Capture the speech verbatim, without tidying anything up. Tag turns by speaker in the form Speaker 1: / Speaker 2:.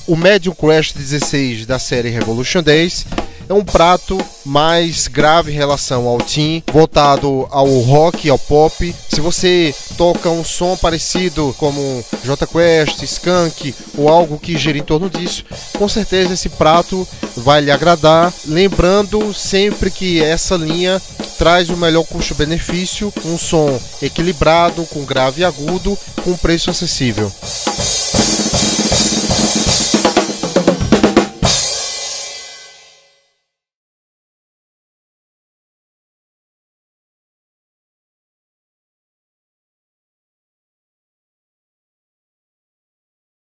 Speaker 1: O Medium Crash dezesseis da série Revolution dez é um prato mais grave em relação ao Teen, voltado ao rock e ao pop. Se você toca um som parecido como Jota Quest, Skank ou algo que gira em torno disso, com certeza esse prato vai lhe agradar. Lembrando sempre que essa linha traz o melhor custo-benefício, um som equilibrado, com grave e agudo, com preço acessível.